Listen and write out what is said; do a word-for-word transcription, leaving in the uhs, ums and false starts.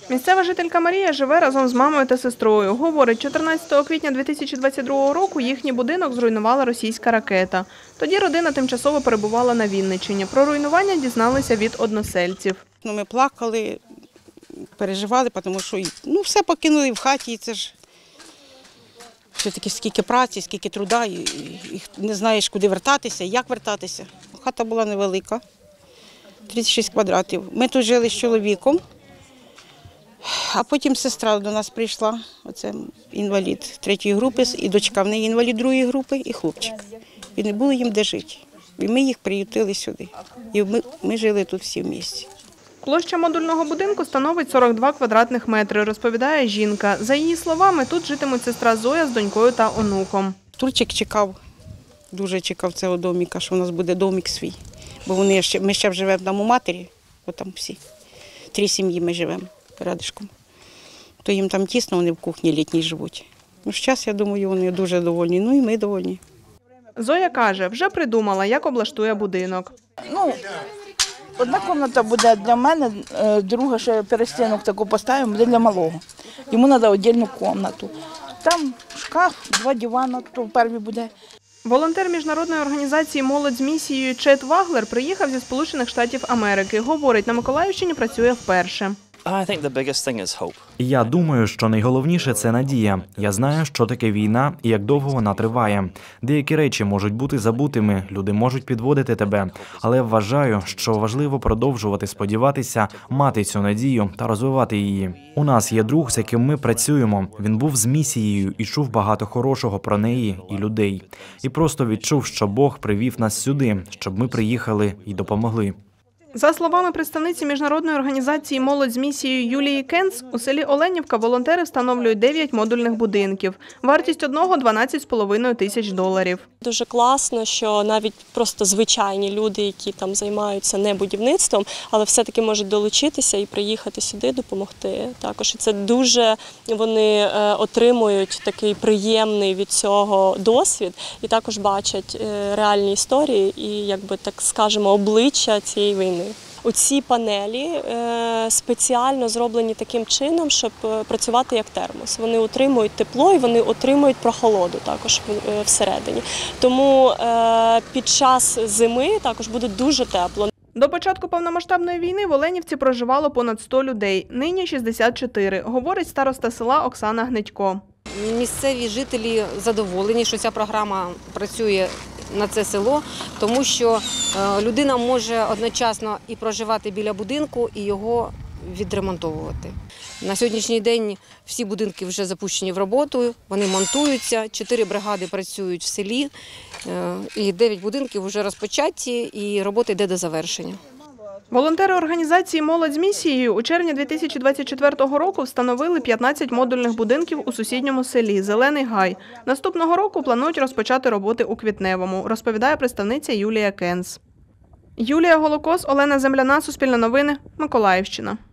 Місцева жителька Марія живе разом з мамою та сестрою. Говорить, чотирнадцятого квітня дві тисячі двадцять другого року їхній будинок зруйнувала російська ракета. Тоді родина тимчасово перебувала на Вінниччині. Про руйнування дізналися від односельців. Ну, ми плакали, переживали, тому що ну, все покинули в хаті. Це ж все-таки скільки праці, скільки труда, і, і не знаєш, куди вертатися, як вертатися. Хата була невелика, тридцять шість квадратів. Ми тут жили з чоловіком. А потім сестра до нас прийшла, оце інвалід третьої групи, і дочка в неї інвалід другої групи, і хлопчик. І не було їм де жити. І ми їх приютили сюди. І ми, ми жили тут всі в місті. Площа модульного будинку становить сорок два квадратних метри, розповідає жінка. За її словами, тут житимуть сестра Зоя з донькою та онуком. Турчик чекав, дуже чекав цього доміка, що у нас буде домік свій. Бо вони ще, ми ще живемо там у матері, от там всі, три сім'ї ми живемо. Радишком. То їм там тісно, вони в кухні літній живуть. Ну, зараз, я думаю, вони дуже довольні, ну і ми довольні. Зоя каже, вже придумала, як облаштує будинок. Ну, одна кімната буде для мене, друга ще перестінок таку поставимо, буде для малого. Йому треба окрему кімнату. Там шкаф, два дивани, то в першій буде. Волонтер міжнародної організації «Молодь з місією» Чет Ваглер приїхав зі Сполучених Штатів Америки. Говорить, на Миколаївщині працює вперше. Я думаю, що найголовніше – це надія. Я знаю, що таке війна і як довго вона триває. Деякі речі можуть бути забутими, люди можуть підводити тебе. Але вважаю, що важливо продовжувати сподіватися, мати цю надію та розвивати її. У нас є друг, з яким ми працюємо. Він був з місією і чув багато хорошого про неї і людей. І просто відчув, що Бог привів нас сюди, щоб ми приїхали і допомогли. За словами представниці міжнародної організації «Молодь з місією» Юлії Кенц, у селі Оленівка волонтери встановлюють дев'ять модульних будинків. Вартість одного – дванадцять з половиною тисяч доларів. Дуже класно, що навіть просто звичайні люди, які там займаються не будівництвом, але все-таки можуть долучитися і приїхати сюди, допомогти. Також і це дуже, вони отримують такий приємний від цього досвід і також бачать реальні історії і, якби так скажемо, обличчя цієї війни. Оці панелі спеціально зроблені таким чином, щоб працювати як термос. Вони отримують тепло і вони отримують прохолоду також всередині. Тому під час зими також буде дуже тепло. До початку повномасштабної війни в Оленівці проживало понад сто людей. Нині шістдесят чотири, говорить староста села Оксана Гнедько. Місцеві жителі задоволені, що ця програма працює на це село, тому що людина може одночасно і проживати біля будинку, і його відремонтовувати. На сьогоднішній день всі будинки вже запущені в роботу, вони монтуються, чотири бригади працюють в селі, і дев'ять будинків вже розпочаті, і робота йде до завершення. Волонтери організації «Молодь з місією» у червні дві тисячі двадцять четвертого року встановили п'ятнадцять модульних будинків у сусідньому селі «Зелений Гай». Наступного року планують розпочати роботи у Квітневому, розповідає представниця Юлія Кенц. Юлія Голокос, Олена Земляна, Суспільне новини, Миколаївщина.